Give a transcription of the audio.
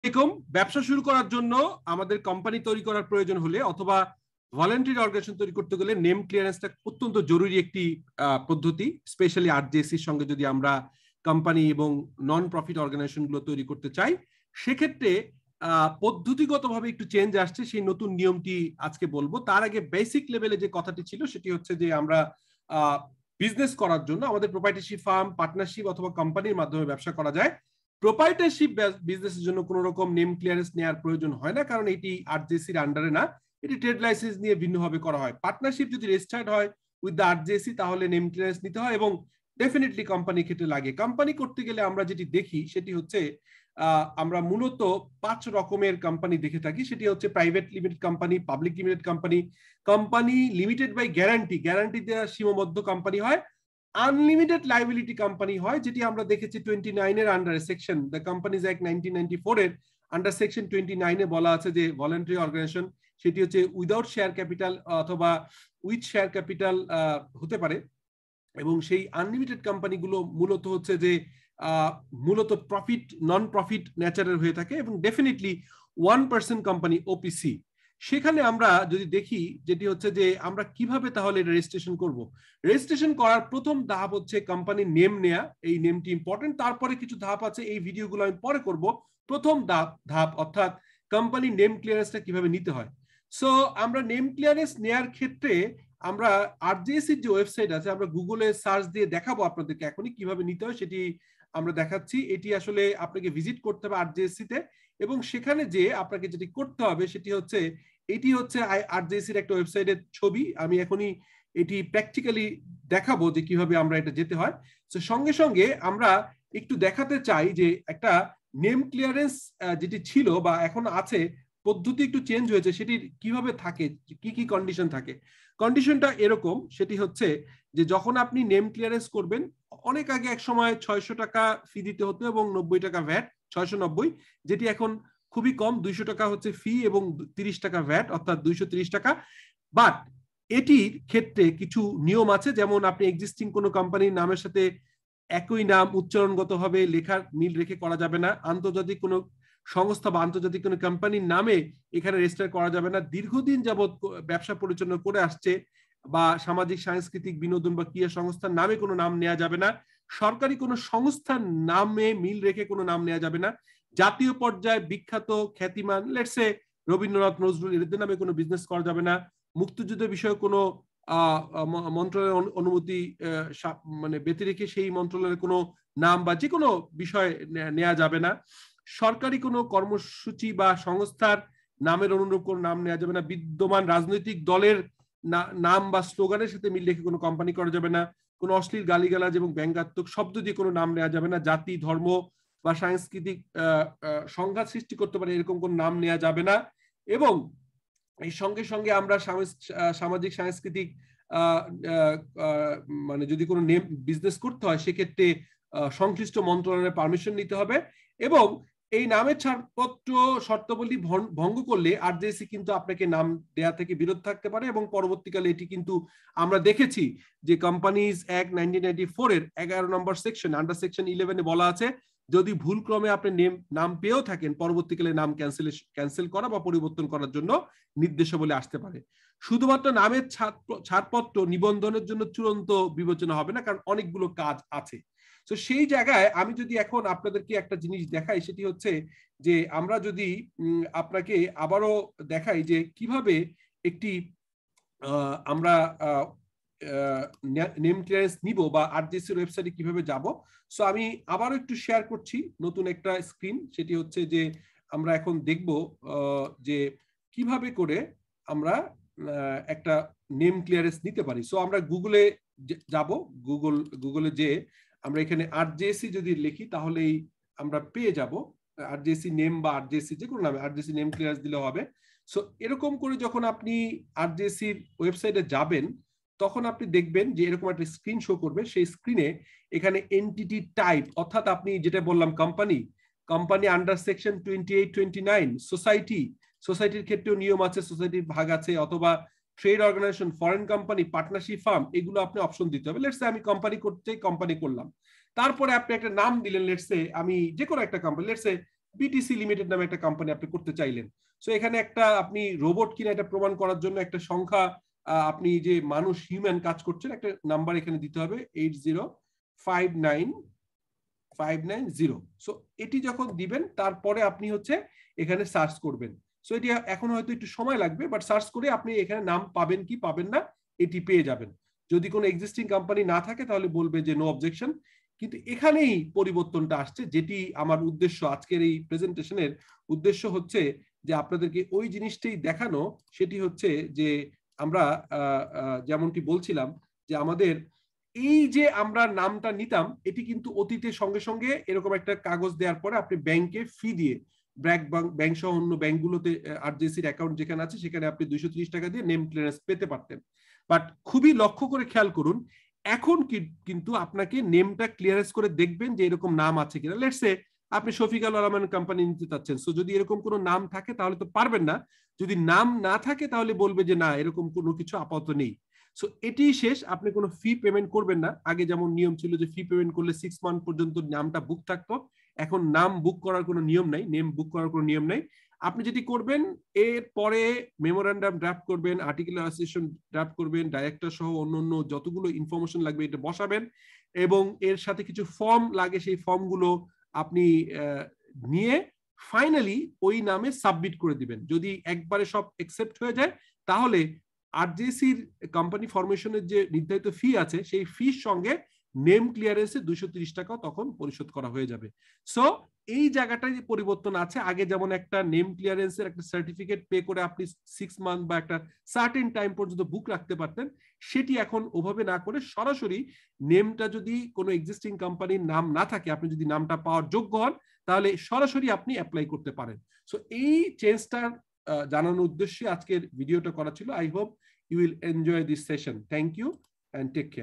এরকম ব্যবসা শুরু করার জন্য আমাদের কোম্পানি তৈরি করার প্রয়োজন হলে অথবা ভলান্টারি অর্গানাইজেশন তৈরি করতে গেলে নেম ক্লিয়ারেন্সটা অত্যন্ত জরুরি একটি পদ্ধতি, স্পেশালি আরজেএসসির সঙ্গে যদি আমরা কোম্পানি এবং নন প্রফিট অর্গানাইজেশন গুলো তৈরি করতে চাই, সেক্ষেত্রে পদ্ধতিগতভাবে একটু চেঞ্জ আসছে। সেই নতুন নিয়মটি আজকে বলবো। তার আগে বেসিক লেভেলে যে কথাটি ছিল সেটি হচ্ছে যে আমরা বিজনেস করার জন্য আমাদের প্রোপ্রাইটারশিপ ফার্ম, পার্টনারশিপ অথবা কোম্পানির মাধ্যমে ব্যবসা করা যায়। প্রোপ্রাইটারশিপ বিজনেসের জন্য কোনো রকম নেম ক্লিয়ারেন্স নেওয়ার প্রয়োজন হয় না, কারণ এটি আরজেএসসির আন্ডারে না, এটি ট্রেড লাইসেন্স নিয়ে ভিন্নভাবে করা হয়। পার্টনারশিপ যদি রেজিস্টার্ড হয় উইথ দ্য আরজেএসসি তাহলে নেম ক্লিয়ারেন্স নিতে হয় এবং ডেফিনেটলি কোম্পানি ক্ষেত্রে লাগে। কোম্পানি করতে গেলে আমরা যেটি দেখি সেটি হচ্ছে আমরা মূলত 5 রকমের কোম্পানি দেখে থাকি। সেটি হচ্ছে private limited company, public limited company, company limited by guarantee দেওয়া সীমাবদ্ধ কোম্পানি হয়, আনলিমিটেড লাইবিলিটি কোম্পানি হয়, যেটি আমরা দেখেছি 29 এর আন্ডারে সেকশন দ্য কোম্পানিজ অ্যাক্ট 1994 এর আন্ডার সেকশন 29 এ বলা আছে যে ভলান্টারি অর্গানাইজেশন সেটি হচ্ছে উইদাউট শেয়ার ক্যাপিটাল অথবা উইথ শেয়ার ক্যাপিটাল হতে পারে। এবং সেই আনলিমিটেড কোম্পানিগুলো মূলত হচ্ছে যে মূলত প্রফিট নন প্রফিট ন্যাচারের হয়ে থাকে এবং ডেফিনেটলি 1% কোম্পানি ওপিসি। সেখানে আমরা যদি দেখি যেটি হচ্ছে যে আমরা কিভাবে তাহলে রেজিস্ট্রেশন করব। রেজিস্ট্রেশন করার প্রথম ধাপ হচ্ছে কোম্পানির নেম নেয়া। এই নেমটি ইম্পর্টেন্ট। তারপরে কিছু ধাপ আছে, এই ভিডিওগুলো আমি পরে করব। প্রথম ধাপ অর্থাৎ কোম্পানি নেম ক্লিয়ারেন্সটা কিভাবে নিতে হয়। সো আমরা নেম ক্লিয়ারেন্স নেয়ার ক্ষেত্রে আমরা আরজেএসসির যে ওয়েবসাইট আছে, আমরা গুগলে সার্চ দিয়ে দেখাবো আপনাদেরকে এখনই কিভাবে নিতে হয় সেটি আমরা দেখাচ্ছি। এটি আসলে আপনাকে ভিজিট করতে হবে আরজেএসসি তে এবং সেখানে যে আপনাকে যেটি করতে হবে সেটি হচ্ছে এটি হচ্ছে আরজেএসসির একটা ওয়েবসাইটের ছবি। আমি এখনই এটি প্র্যাকটিক্যালি দেখাবো যে কিভাবে আমরা এটা যেতে হয়। তো সঙ্গে সঙ্গে আমরা একটু দেখাতে চাই যে একটা নেম ক্লিয়ারেন্স যেটি ছিল বা এখন আছে, পদ্ধতি একটু চেঞ্জ হয়েছে, সেটি কিভাবে থাকে, কি কি কন্ডিশন থাকে। কন্ডিশনটা এরকম, সেটি হচ্ছে যে যখন আপনি নেম ক্লিয়ারেন্স করবেন, অনেক আগে এক সময় 600 টাকা ফি দিতে হতো এবং 90 টাকা ভ্যাট, 690, যেটি এখন খুবই কম, 200 টাকা হচ্ছে ফি এবং 30 টাকা ভ্যাট, অর্থাৎ 230 টাকা। বাট এটির ক্ষেত্রে কিছু নিয়ম আছে, যেমন আপনি এক্সিস্টিং কোনো কোম্পানির নামের সাথে একই নাম উচ্চারণগতভাবে লেখার মিল রেখে করা যাবে না। আন্তর্জাতিক কোনো সংস্থা বা আন্তর্জাতিক কোনো কোম্পানির নামে এখানে রেজিস্টার করা যাবে না। দীর্ঘদিন যাবৎ ব্যবসা পরিচালনা করে আসছে বা সামাজিক সাংস্কৃতিক বিনোদন বা ক্রীড়া সংস্থার নামে কোনো নাম নেওয়া যাবে না। সরকারি কোনো সংস্থার নামে মিল রেখে কোনো নাম নেওয়া যাবে না। জাতীয় পর্যায়ে বিখ্যাত খ্যাতিমান লেটসে রবীন্দ্রনাথ, নজরুল, এদের নামে কোনো বিজনেস করা যাবে না। মুক্তিযুদ্ধ বিষয়ে কোনো মন্ত্রণালয়ের অনুমতি মানে ব্যতি রেখে সেই মন্ত্রণালয়ের কোনো নাম বা যে কোনো বিষয় নেওয়া যাবে না। সরকারি কোনো কর্মসূচি বা সংস্থার নামের অনুরূপ কোনো নাম নেওয়া যাবে না। বিদ্যমান রাজনৈতিক দলের নাম বা স্লোগানের সাথে মিল রেখে কোনো কোম্পানি করা যাবে না। কোনো অশ্লীল গালিগালাজ এবং ব্যঙ্গাত্মক শব্দ দিয়ে কোনো নাম নেওয়া যাবে না। জাতি, ধর্ম বা সাংস্কৃতিক সংঘাত সৃষ্টি করতে পারে এরকম কোনো নাম নেওয়া যাবে না। এবং এই সঙ্গে সঙ্গে আমরা সামাজিক সাংস্কৃতিক মানে যদি কোনো নেম বিজনেস করতে হয় সেক্ষেত্রে সংশ্লিষ্ট মন্ত্রণালয়ের পারমিশন নিতে হবে এবং এই নামের ছাড়পত্র শর্তাবলী ভঙ্গ করলে আরজেএসসি কিন্তু আপনাকে নাম দেয়া থেকে বিরত থাকতে পারে এবং পরবর্তীকালে এটি কিন্তু আমরা দেখেছি যে কোম্পানিজ অ্যাক্ট 1994 এর 11 নম্বর সেকশন আন্ডার সেকশন 11 এ বলা আছে যদি ভুলক্রমে আপনি নাম পেয়েও থাকেন পরবর্তীকালে নাম ক্যান্সেল করা বা পরিবর্তন করার জন্য নির্দেশাবলী আসতে পারে। শুধুমাত্র নামের ছাড়পত্র নিবন্ধনের জন্য চূড়ান্ত বিবেচনা হবে না, কারণ অনেকগুলো কাজ আছে। তো সেই জায়গায় আমি যদি এখন আপনাদেরকে একটা জিনিস দেখাই, সেটি হচ্ছে যে আমরা যদি আপনাকে আবারও দেখাই যে কিভাবে একটি আমরা নেম ক্লিয়ারেন্স নিব বা আরজেএসসির ওয়েবসাইটে কিভাবে যাব। সো আমি আবারও একটু শেয়ার করছি নতুন একটা স্ক্রিন। সেটি হচ্ছে যে আমরা এখন দেখব যে কিভাবে করে আমরা একটা নেম ক্লিয়ারেন্স নিতে পারি। সো আমরা গুগলে যাব, গুগলে যে আমরা এখানে আরজেএসসি যদি লিখি তাহলেই আমরা পেয়ে যাব আরজেএসসি নেম বা আরজেএসসি যে কোনো নামে আরজেএসসি নেম ক্লিয়ারেন্স দিলে হবে। সো এরকম করে যখন আপনি আরজেএসসির ওয়েবসাইটে যাবেন তখন আপনি দেখবেন যে এরকম একটা স্ক্রিন শো করবে। সেই স্ক্রিনে এখানে এন্টিটি টাইপ অর্থাৎ আপনি যেটা বললাম কোম্পানি আন্ডার সেকশন 28-29 সোসাইটির ক্ষেত্রেও নিয়ম আছে, সোসাইটির ভাগ আছে, অথবা trade organisation, foreign company, partnership firm, এগুলো আপনি অপশন দিতে হবে। লেটস সে আমি কোম্পানি করতে কোম্পানি করলাম, তারপরে আপনি একটা নাম দিলেন, লেটস সে আমি যে কোনো একটা company, let's say BTC limited নামে একটা কোম্পানি আপনি করতে চাইলেন। সো এখানে একটা আপনি রোবট কিনা এটা প্রমাণ করার জন্য একটা সংখ্যা, আপনি যে মানুষ হিউম্যান কাজ করছেন একটা নাম্বার এখানে দিতে হবে 8059590। সো এটি যখন দিবেন তারপরে আপনি হচ্ছে এখানে সার্চ করবেন। সো এটি এখন হয়তো একটু সময় লাগবে, বাট সার্চ করে আপনি এখানে নাম পাবেন কি পাবেন না এটি পেয়ে যাবেন। যদি কোনো এক্সিস্টিং কোম্পানি না থাকে তাহলে বলবে যে নো অবজেকশন। কিন্তু এখানেই পরিবর্তনটা আসছে, যেটি আমার উদ্দেশ্য আজকের এই প্রেজেন্টেশনের উদ্দেশ্য হচ্ছে যে আপনাদেরকে ওই জিনিসটাই দেখানো। সেটি হচ্ছে যে আমরা যেমনটি বলছিলাম যে আমাদের এই যে আমরা নামটা নিতাম এটি কিন্তু অতীতের সঙ্গে সঙ্গে এরকম একটা কাগজ দেওয়ার পরে আপনি ব্যাংকে ফি দিয়ে ব্যাংক সহ অন্য ব্যাংকগুলোতে আরজেসির অ্যাকাউন্ট যেখানে আছে সেখানে আপনি 230 টাকা দিয়ে নেম ক্লিয়ারেন্স পেতে পারতেন। বাট খুবই লক্ষ্য করে খেয়াল করুন, এখন কিন্তু আপনাকে নেমটা ক্লিয়ারেন্স করে দেখবেন যে এরকম নাম আছে কিনা। লেটস সে আপনি শফিক আল রহমান কোম্পানি নিতে চাচ্ছেন, সো যদি এরকম কোনো নাম থাকে তাহলে তো পারবেন না, যদি নাম না থাকে তাহলে বলবে যে না এরকম কোনো কিছু আপাতত নেই। সো এটি শেষ, আপনি কোনো ফি পেমেন্ট করবেন না। আগে যেমন নিয়ম ছিল যে ফি পেমেন্ট করলে 6 মান্থ পর্যন্ত নামটা বুক থাকতো, এখন নাম বুক করার কোনো নিয়ম নাই, নেম বুক করার কোনো নিয়ম নাই। আপনি যেটি করবেন এর পরে মেমোরান্ডাম ড্রাফট করবেন, আর্টিকেল অ্যাসোসিয়েশন ড্রাফট করবেন, ডাইরেক্টর সহ অন্যান্য যতগুলো ইনফরমেশন লাগবে এটা বসাবেন, এবং এর সাথে কিছু ফর্ম লাগে সেই ফর্মগুলো আপনি নিয়ে ফাইনালি ওই নামে সাবমিট করে দিবেন। যদি একবারে সব অ্যাকসেপ্ট হয়ে যায় তাহলে আরজেসির কোম্পানি ফরমেশনের যে নির্ধারিত ফি আছে সেই ফির সঙ্গে নেম ক্লিয়ারেন্সে 230 টাকা তখন পরিশোধ করা হয়ে যাবে। সো এই জায়গাটায় যে পরিবর্তন আছে, আগে যেমন একটা নেম ক্লিয়ারেন্সের একটা সার্টিফিকেট পে করে আপনি 6 মান্থ বা একটা সার্টেন টাইম পর্যন্ত বুক রাখতে পারতেন, সেটি এখন ওভাবে না করে সরাসরি নেমটা যদি কোনো এক্সিস্টিং কোম্পানির নাম না থাকে, আপনি যদি নামটা পাওয়ার যোগ্য হন তাহলে সরাসরি আপনি অ্যাপ্লাই করতে পারেন। সো এই চেঞ্জটা জানানোর উদ্দেশ্যে আজকের ভিডিওটা করা ছিল। I hope you will enjoy this session. Thank you and take care.